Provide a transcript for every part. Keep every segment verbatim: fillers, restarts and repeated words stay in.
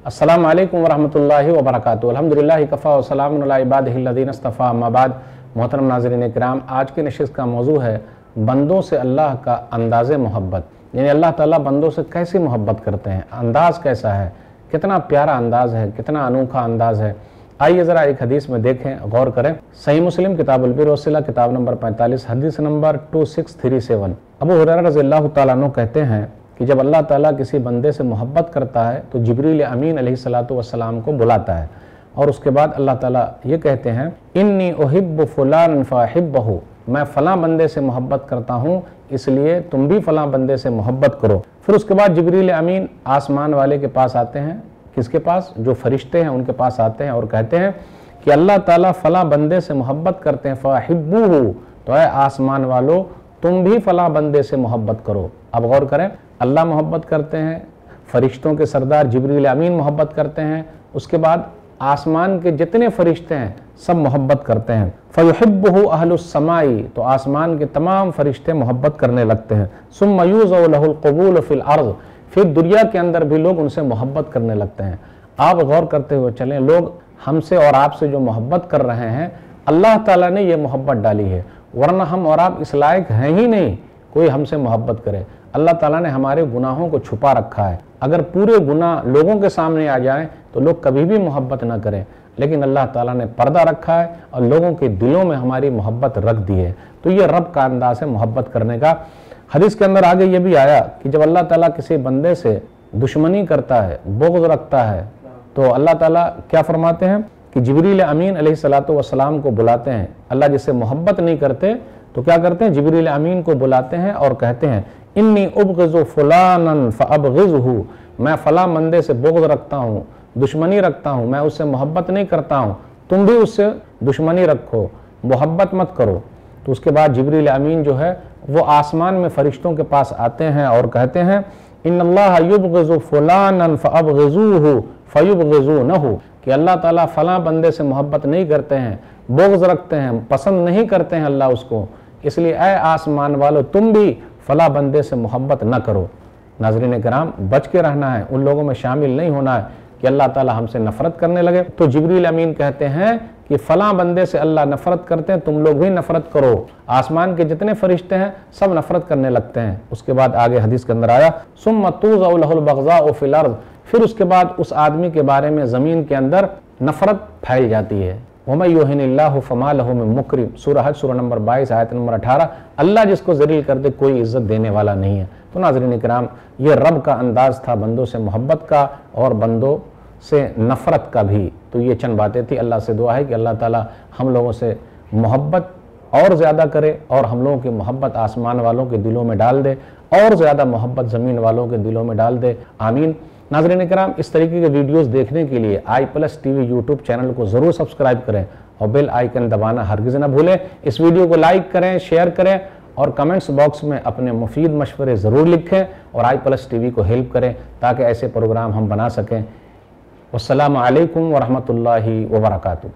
अस्सलामु अलैकुम वरहमतुल्लाहि वबरकातुहू। अल्हम्दुलिल्लाहि कफ़ा व सलामुन अला इबादिहिल्लज़ीना इस्तफ़ा, अम्मा बाद। मोहतरम नाज़रीन किराम, आज की नशिस्त का मौजू है बंदों से अल्लाह का अंदाज़ मोहब्बत, यानी अल्लाह ताला बंदों से कैसी मोहब्बत करते हैं, अंदाज़ कैसा है, कितना प्यारा अंदाज़ है, कितना अनोखा अंदाज़ है। आइए ज़रा एक हदीस में देखें, गौर करें। सही मुस्लिम किताबुल बिर वस्सिला किताब नंबर पैंतालीस, हदीस number two six three seven. अबू हुरैरा रज़ियल्लाहु ताला अन्हु कहते हैं कि जब अल्लाह ताला किसी बंदे से मोहब्बत करता है तो जिब्रील अमीन अलैहिस्सलातु वस्सलाम को बुलाता है और उसके बाद अल्लाह ताला ये कहते हैं, इन्नी उहिब्बु फुलान फ़अहिब्बहु, मैं फ़लाँ बंदे से मोहब्बत करता हूँ इसलिए तुम भी फ़लाँ बंदे से मोहब्बत करो। फिर उसके बाद जिब्रील अमीन आसमान वाले के पास आते हैं, किसके पास? जो फरिश्ते हैं उनके पास आते हैं और कहते हैं कि अल्लाह ताला फ़लाँ बंदे से मोहब्बत करते हैं, फ़अहिब्बुहु, तो है आसमान वालों तुम भी फ़लाँ बंदे से मोहब्बत करो। अब गौर करें, अल्लाह मोहब्बत करते हैं, फरिश्तों के सरदार जिब्रील अमीन मोहब्बत करते हैं, उसके बाद आसमान के जितने फरिश्ते हैं सब मोहब्बत करते हैं। फ़युहिब्बुहु अहलुस समाई, तो आसमान के तमाम फरिश्ते मोहब्बत करने लगते हैं। सुम्मा युज़अु लहुल क़बूल फ़िल अर्ज़, फिर दुनिया के अंदर भी लोग उनसे मोहब्बत करने लगते हैं। आप गौर करते हुए चलें, लोग हमसे और आपसे जो मोहब्बत कर रहे हैं अल्लाह ताला ने ये मोहब्बत डाली है, वरना हम और आप इस लायक हैं ही नहीं कोई हमसे मोहब्बत करे। अल्लाह ताला ने हमारे गुनाहों को छुपा रखा है। अगर पूरे गुनाह लोगों के सामने आ जाएं तो लोग कभी भी मोहब्बत ना करें, लेकिन अल्लाह ताला ने पर्दा रखा है और लोगों के दिलों में हमारी मोहब्बत रख दी है। तो ये रब का अंदाज़ है मोहब्बत करने का। हदीस के अंदर आगे ये भी आया कि जब अल्लाह ताला किसी बंदे से दुश्मनी करता है, बुग़्ज़ रखता है, तो अल्लाह ताला क्या फरमाते हैं कि जिब्रील अमीन अलैहिस्सलातु वस्सलाम को बुलाते हैं। अल्लाह जिससे मोहब्बत नहीं करते तो क्या करते हैं? जिब्रील अमीन को बुलाते हैं और कहते हैं, इन्नी उबग़िज़ु फ़ुलानन फ़अबग़िज़हु, मैं फ़लाँ बंदे से बुग़्ज़ रखता हूँ, दुश्मनी रखता हूँ, मैं उससे मोहब्बत नहीं करता हूँ, तुम भी उससे दुश्मनी रखो, मोहब्बत मत करो। तो उसके बाद जिब्रील अमीन जो है वो आसमान में फरिश्तों के पास आते हैं और कहते हैं, इन्नल्लाह युबग़िज़ु फ़ुलानन फ़अबग़िज़ूहु फ़युबग़िज़ूनहु, कि अल्लाह ताला फ़लाँ बंदे से मोहब्बत नहीं करते हैं, बुग़्ज़ रखते हैं, पसंद नहीं करते हैं अल्लाह उसको, इसलिए ऐ आसमान वालों तुम भी फ़लाँ बंदे से मोहब्बत न करो। नाज़रीन किराम, बच के रहना है, उन लोगों में शामिल नहीं होना है कि अल्लाह ताला हमसे नफ़रत करने लगे। तो जिब्रील अमीन कहते हैं कि फ़लाँ बंदे से अल्लाह नफ़रत करते हैं, तुम लोग भी नफ़रत करो। आसमान के जितने फरिश्ते हैं सब नफ़रत करने लगते हैं। उसके बाद आगे हदीस के अंदर आया, सुम्मा तुज़अु लहुल बग़ज़ाउ फ़िल अर्ज़, फिर उसके बाद उस आदमी के बारे में ज़मीन के अंदर नफ़रत फैल जाती है। वमन युहिनिल्लाहु फमा लहु मिन मुक्रिम, सूरह हज सूरह नंबर बाईस आयत नंबर अठारह। अल्लाह जिसको ज़लील कर दे कोई इज़्ज़त देने वाला नहीं है। तो नाज़रीन किराम, ये रब का अंदाज़ था बंदों से मोहब्बत का और बंदों से नफ़रत का भी। तो ये चंद बातें थी। अल्लाह से दुआ है कि अल्लाह ताला हम लोगों से मोहब्बत और ज़्यादा करे और हम लोगों की मोहब्बत आसमान वालों के दिलों में डाल दे और ज़्यादा मोहब्बत ज़मीन वालों के दिलों में डाल दे, आमीन। नाज़रीन किराम, इस तरीके के वीडियोस देखने के लिए I plus TV YouTube channel को ज़रूर सब्सक्राइब करें और बेल आइकन दबाना हरगिज़ न भूलें। इस वीडियो को लाइक करें, शेयर करें और कमेंट्स बॉक्स में अपने मुफीद मशवरे ज़रूर लिखें और आई प्लस टीवी को हेल्प करें ताकि ऐसे प्रोग्राम हम बना सकें। अस्सलामु अलैकुम वरहमतुल्लाहि वबरकातुहू।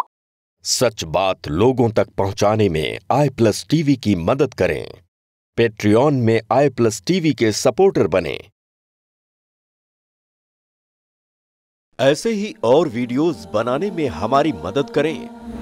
सच बात लोगों तक पहुंचाने में आई प्लस टीवी की मदद करें। पेट्रियन में आई प्लस टीवी के सपोर्टर बने। ऐसे ही और वीडियोस बनाने में हमारी मदद करें।